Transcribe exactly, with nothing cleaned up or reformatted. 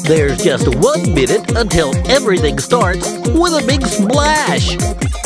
There's just one minute until everything starts with a big splash.